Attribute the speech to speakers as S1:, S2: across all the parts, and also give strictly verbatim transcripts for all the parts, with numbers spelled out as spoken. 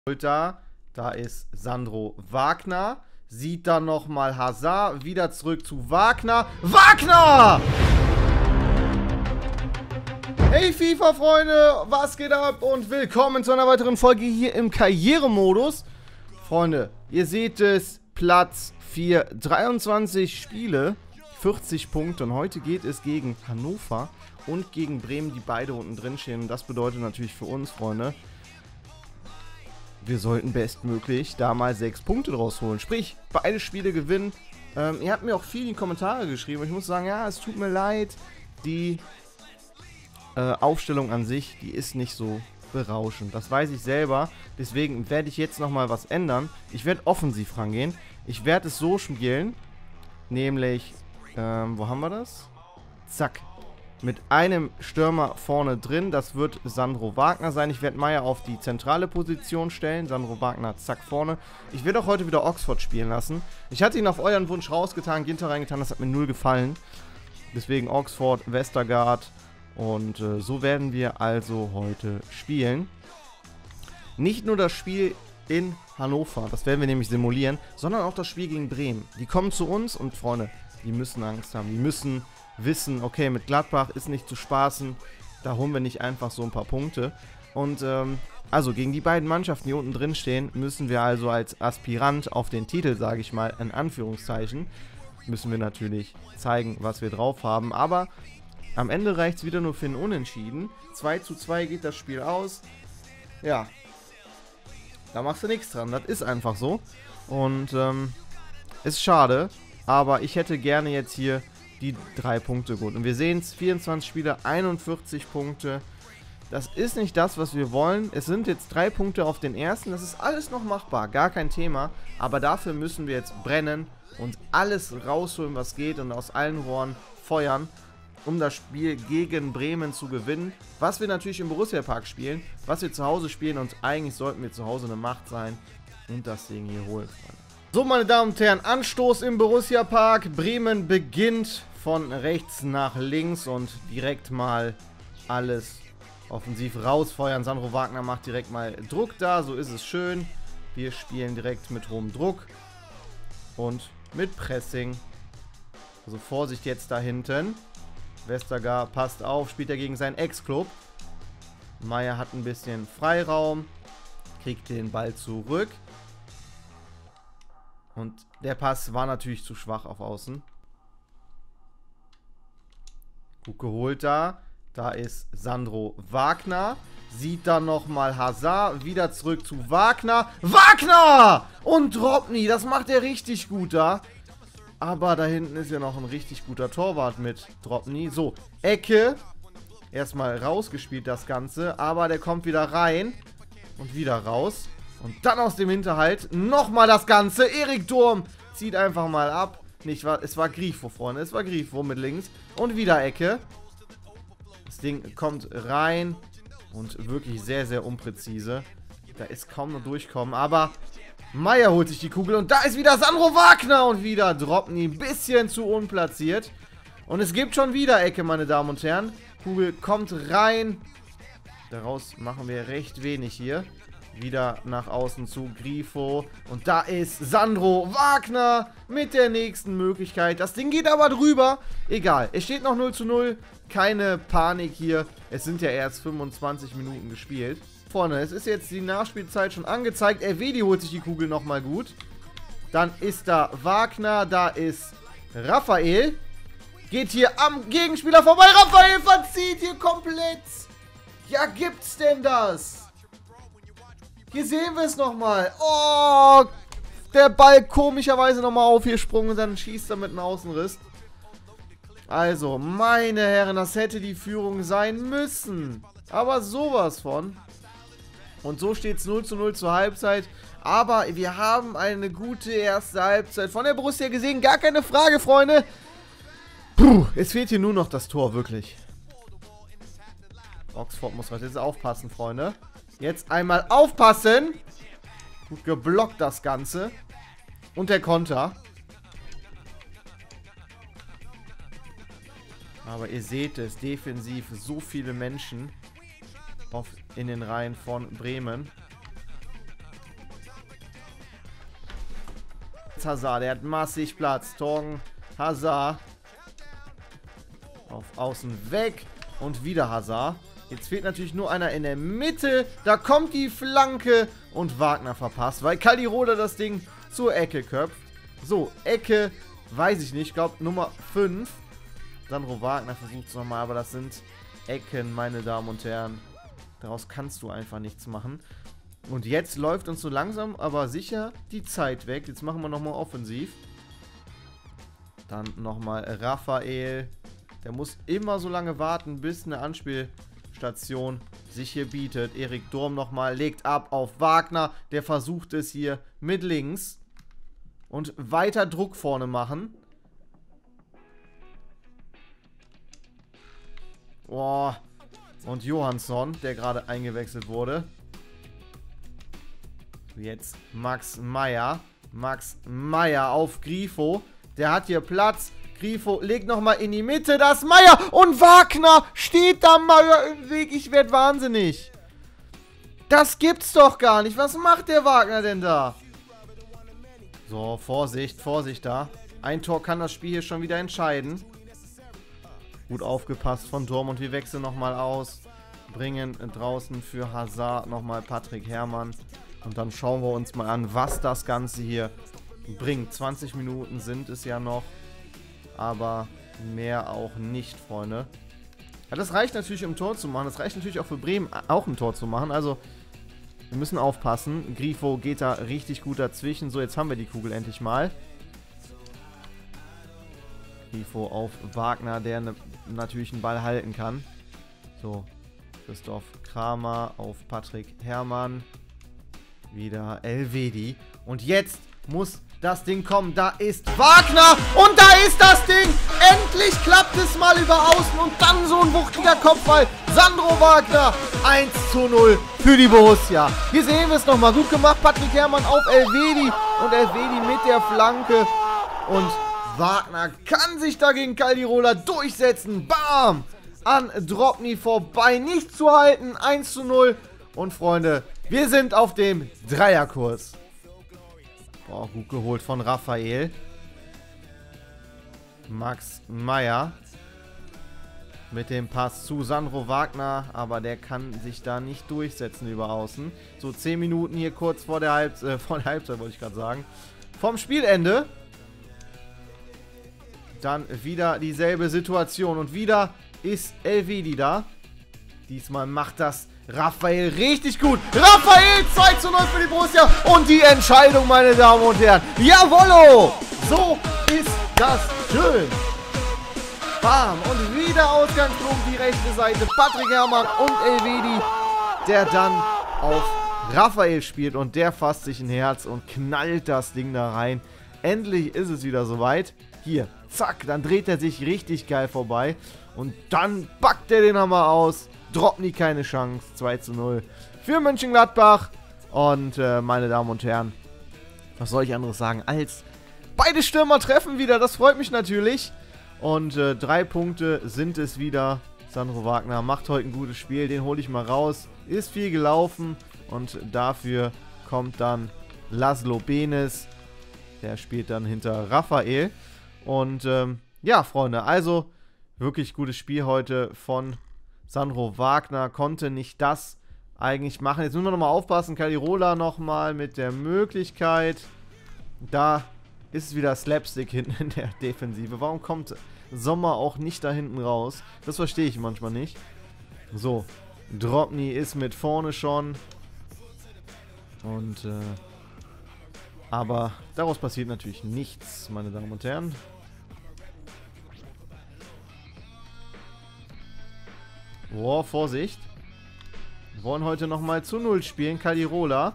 S1: Da, da ist Sandro Wagner, sieht dann nochmal Hazard, wieder zurück zu Wagner. Wagner! Hey FIFA-Freunde, was geht ab und willkommen zu einer weiteren Folge hier im Karrieremodus. Freunde, ihr seht es, Platz vier, dreiundzwanzig Spiele, vierzig Punkte und heute geht es gegen Hannover und gegen Bremen, die beide unten drin stehen. Und das bedeutet natürlich für uns, Freunde, wir sollten bestmöglich da mal sechs Punkte draus holen. Sprich, beide Spiele gewinnen. Ähm, ihr habt mir auch viel in die Kommentare geschrieben. Ich muss sagen, ja, es tut mir leid. Die äh, Aufstellung an sich, die ist nicht so berauschend. Das weiß ich selber. Deswegen werde ich jetzt nochmal was ändern. Ich werde offensiv rangehen. Ich werde es so spielen. Nämlich, ähm, wo haben wir das? Zack. Mit einem Stürmer vorne drin, das wird Sandro Wagner sein. Ich werde Meier auf die zentrale Position stellen. Sandro Wagner, zack, vorne. Ich werde auch heute wieder Oxford spielen lassen. Ich hatte ihn auf euren Wunsch rausgetan, Ginter reingetan, das hat mir null gefallen. Deswegen Oxford, Westergaard. Und äh, so werden wir also heute spielen. Nicht nur das Spiel in Hannover, das werden wir nämlich simulieren, sondern auch das Spiel gegen Bremen. Die kommen zu uns und, Freunde, die müssen Angst haben. Die müssen wissen, okay, mit Gladbach ist nicht zu spaßen, da holen wir nicht einfach so ein paar Punkte. Und ähm, also gegen die beiden Mannschaften, die unten drin stehen, müssen wir also als Aspirant auf den Titel, sage ich mal, in Anführungszeichen, müssen wir natürlich zeigen, was wir drauf haben. Aber am Ende reicht es wieder nur für einen Unentschieden. zwei zu zwei geht das Spiel aus. Ja, da machst du nichts dran, das ist einfach so. Und ähm, ist schade, aber ich hätte gerne jetzt hier die drei Punkte gut. Und wir sehen es, vierundzwanzig Spiele, einundvierzig Punkte. Das ist nicht das, was wir wollen. Es sind jetzt drei Punkte auf den ersten. Das ist alles noch machbar, gar kein Thema. Aber dafür müssen wir jetzt brennen und alles rausholen, was geht und aus allen Rohren feuern, um das Spiel gegen Bremen zu gewinnen. Was wir natürlich im Borussia Park spielen, was wir zu Hause spielen und eigentlich sollten wir zu Hause eine Macht sein und das Ding hier holen. So, meine Damen und Herren, Anstoß im Borussia Park. Bremen beginnt von rechts nach links und direkt mal alles offensiv rausfeuern. Sandro Wagner macht direkt mal Druck da, so ist es schön. Wir spielen direkt mit hohem Druck und mit Pressing. Also Vorsicht jetzt da hinten. Westergaard passt auf, spielt er gegen seinen Ex-Club. Meier hat ein bisschen Freiraum, kriegt den Ball zurück. Und der Pass war natürlich zu schwach auf Außen. Gut geholt da. Da ist Sandro Wagner. Sieht dann nochmal Hazard. Wieder zurück zu Wagner. Wagner! Und Drobny. Das macht er richtig gut da. Aber da hinten ist ja noch ein richtig guter Torwart mit Drobny. So, Ecke. Erstmal rausgespielt das Ganze. Aber der kommt wieder rein. Und wieder raus. Und dann aus dem Hinterhalt nochmal das Ganze. Erik Durm zieht einfach mal ab. Nicht, es war Grifo, Freunde. Es war Grifo mit links. Und wieder Ecke. Das Ding kommt rein. Und wirklich sehr, sehr unpräzise. Da ist kaum noch durchkommen. Aber Meier holt sich die Kugel. Und da ist wieder Sandro Wagner. Und wieder Drobny. Ein bisschen zu unplatziert. Und es gibt schon wieder Ecke, meine Damen und Herren. Kugel kommt rein. Daraus machen wir recht wenig hier. Wieder nach außen zu Grifo. Und da ist Sandro Wagner mit der nächsten Möglichkeit. Das Ding geht aber drüber. Egal, es steht noch null zu null. Keine Panik hier. Es sind ja erst fünfundzwanzig Minuten gespielt. Vorne, es ist jetzt die Nachspielzeit schon angezeigt. R W D holt sich die Kugel nochmal gut. Dann ist da Wagner. Da ist Raphael. Geht hier am Gegenspieler vorbei. Raphael verzieht hier komplett. Ja, gibt's denn das? Hier sehen wir es nochmal. Oh, der Ball komischerweise nochmal aufgesprungen und dann schießt er mit einem Außenriss. Also, meine Herren, das hätte die Führung sein müssen. Aber sowas von. Und so steht es null zu null zur Halbzeit. Aber wir haben eine gute erste Halbzeit von der Borussia gesehen. Gar keine Frage, Freunde. Puh, es fehlt hier nur noch das Tor, wirklich. Oxford muss jetzt aufpassen, Freunde. Jetzt einmal aufpassen. Gut geblockt das Ganze. Und der Konter. Aber ihr seht es, defensiv so viele Menschen auf, in den Reihen von Bremen. jetzt Hazard. Der hat massig Platz. Torgen, Hazard. Auf Außen weg. Und wieder Hazard. Jetzt fehlt natürlich nur einer in der Mitte. Da kommt die Flanke. Und Wagner verpasst, weil Caldirola das Ding zur Ecke köpft. So, Ecke, weiß ich nicht. Ich glaube Nummer fünf. Sandro Wagner versucht es nochmal, aber das sind Ecken, meine Damen und Herren. Daraus kannst du einfach nichts machen. Und jetzt läuft uns so langsam, aber sicher die Zeit weg. Jetzt machen wir nochmal offensiv. Dann nochmal Raphael. Der muss immer so lange warten, bis eine Anspielstation sich hier bietet. Erik Durm nochmal, legt ab auf Wagner. Der versucht es hier mit links. Und weiter Druck vorne machen. Boah. Und Johansson, der gerade eingewechselt wurde. Jetzt Max Meyer. Max Meyer auf Grifo. Der hat hier Platz. Grifo legt nochmal in die Mitte. Das Meyer. Und Wagner steht da Meyer im Weg. Ich werde wahnsinnig. Das gibt's doch gar nicht. Was macht der Wagner denn da? So, Vorsicht, Vorsicht da. Ein Tor kann das Spiel hier schon wieder entscheiden. Gut aufgepasst von Durm und wir wechseln nochmal aus. Bringen draußen für Hazard nochmal Patrick Herrmann. Und dann schauen wir uns mal an, was das Ganze hier bringt. zwanzig Minuten sind es ja noch. Aber mehr auch nicht, Freunde. Ja, das reicht natürlich, um ein Tor zu machen. Das reicht natürlich auch für Bremen, auch ein Tor zu machen. Also, wir müssen aufpassen. Grifo geht da richtig gut dazwischen. So, jetzt haben wir die Kugel endlich mal. Grifo auf Wagner, der ne, natürlich einen Ball halten kann. So, Christoph Kramer auf Patrick Herrmann. Wieder Elvedi. Und jetzt muss das Ding kommen. Da ist Wagner und da ist das Ding. Endlich klappt es mal über Außen und dann so ein wuchtiger Kopfball. Sandro Wagner, eins zu null für die Borussia. Hier sehen wir es nochmal. Gut gemacht, Patrick Herrmann auf Elvedi und Elvedi mit der Flanke. Und Wagner kann sich da gegen Caldirola durchsetzen. Bam! An Drobny vorbei. Nicht zu halten. eins zu null. Und Freunde, wir sind auf dem Dreierkurs. Boah, gut geholt von Raphael. Max Meyer. Mit dem Pass zu Sandro Wagner. Aber der kann sich da nicht durchsetzen über Außen. So, zehn Minuten hier kurz vor der, Halb äh, vor der Halbzeit, wollte ich gerade sagen. Vom Spielende. Dann wieder dieselbe Situation. Und wieder ist Elvedi da. Diesmal macht das Raphael richtig gut. Raphael zwei zu null für die Borussia. Und die Entscheidung, meine Damen und Herren. Jawollo! So ist das schön. Bam. Und wieder Ausgangsflug die rechte Seite. Patrick Herrmann und Elvedi, der dann auf Raphael spielt. Und der fasst sich ein Herz und knallt das Ding da rein. Endlich ist es wieder soweit. Hier, zack, dann dreht er sich richtig geil vorbei. Und dann packt er den Hammer aus. Drobny keine Chance. zwei zu null für Mönchengladbach. Und äh, meine Damen und Herren, was soll ich anderes sagen als beide Stürmer treffen wieder. Das freut mich natürlich. Und äh, drei Punkte sind es wieder. Sandro Wagner macht heute ein gutes Spiel. Den hole ich mal raus. Ist viel gelaufen. Und dafür kommt dann Laszlo Benes. Der spielt dann hinter Raphael. Und ähm, ja, Freunde, also wirklich gutes Spiel heute von Sandro Wagner. Konnte nicht das eigentlich machen. Jetzt müssen wir nochmal aufpassen. Caldirola nochmal mit der Möglichkeit. Da ist wieder Slapstick hinten in der Defensive. Warum kommt Sommer auch nicht da hinten raus? Das verstehe ich manchmal nicht. So, Drobny ist mit vorne schon. Und, äh, aber daraus passiert natürlich nichts, meine Damen und Herren. Boah, Vorsicht. Wir wollen heute nochmal zu null spielen. Caldirola.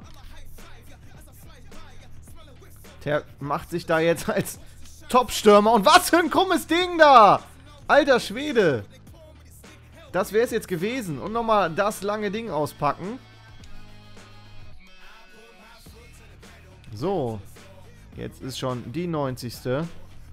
S1: Der macht sich da jetzt als Top-Stürmer. Und was für ein krummes Ding da! Alter Schwede. Das wäre es jetzt gewesen. Und nochmal das lange Ding auspacken. So. Jetzt ist schon die neunzigste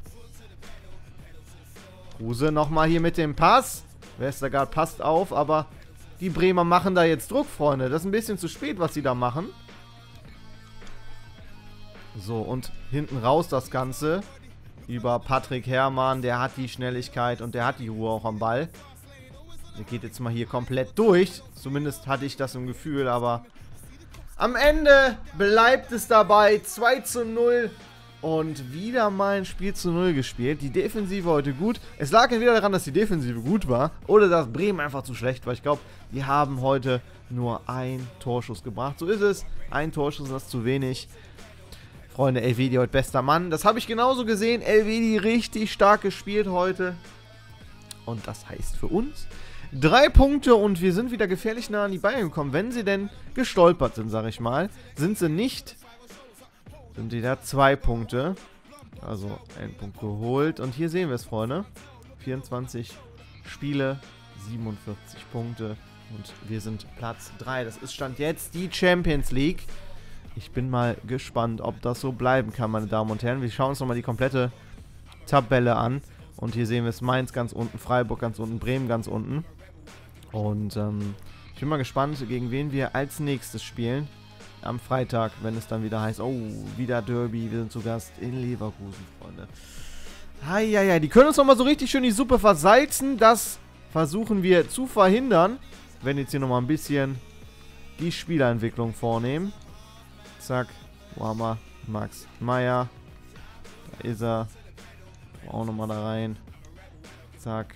S1: Kruse nochmal hier mit dem Pass. Westergaard passt auf, aber die Bremer machen da jetzt Druck, Freunde. Das ist ein bisschen zu spät, was sie da machen. So, und hinten raus das Ganze über Patrick Herrmann. Der hat die Schnelligkeit und der hat die Ruhe auch am Ball. Der geht jetzt mal hier komplett durch. Zumindest hatte ich das im Gefühl, aber am Ende bleibt es dabei. zwei zu null. Und wieder mal ein Spiel zu null gespielt. Die Defensive heute gut. Es lag entweder daran, dass die Defensive gut war oder dass Bremen einfach zu schlecht war. Ich glaube, die haben heute nur einen Torschuss gebracht. So ist es. Ein Torschuss, das ist zu wenig. Freunde, Elvedi heute bester Mann. Das habe ich genauso gesehen. Elvedi richtig stark gespielt heute. Und das heißt für uns drei Punkte und wir sind wieder gefährlich nah an die Bayern gekommen. Wenn sie denn gestolpert sind, sage ich mal. Sind sie nicht. Sind die da zwei Punkte. Also ein Punkt geholt. Und hier sehen wir es, Freunde. vierundzwanzig Spiele, siebenundvierzig Punkte. Und wir sind Platz drei. Das ist Stand jetzt die Champions League. Ich bin mal gespannt, ob das so bleiben kann, meine Damen und Herren. Wir schauen uns nochmal die komplette Tabelle an. Und hier sehen wir es, Mainz ganz unten, Freiburg ganz unten, Bremen ganz unten. Und ähm, ich bin mal gespannt, gegen wen wir als nächstes spielen. Am Freitag, wenn es dann wieder heißt, oh, wieder Derby, wir sind zu Gast in Leverkusen, Freunde. Heieiei, die können uns nochmal so richtig schön die Suppe versalzen. Das versuchen wir zu verhindern. Wenn jetzt hier nochmal ein bisschen die Spielerentwicklung vornehmen. Zack, wo haben wir? Max Meyer. Da ist er. Auch nochmal da rein. Zack.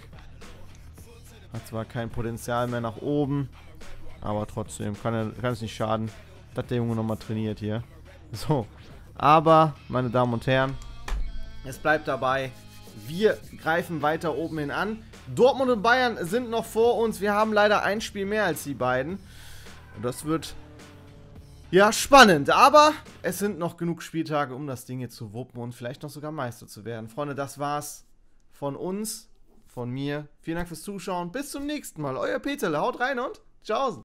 S1: Hat zwar kein Potenzial mehr nach oben. Aber trotzdem kann, er, kann es nicht schaden, dass der Junge nochmal trainiert hier. So. Aber, meine Damen und Herren, es bleibt dabei. Wir greifen weiter oben hin an. Dortmund und Bayern sind noch vor uns. Wir haben leider ein Spiel mehr als die beiden. Und das wird ja spannend. Aber es sind noch genug Spieltage, um das Ding jetzt zu wuppen und vielleicht noch sogar Meister zu werden. Freunde, das war's von uns, von mir. Vielen Dank fürs Zuschauen. Bis zum nächsten Mal. Euer Peterle. Haut rein und ciao.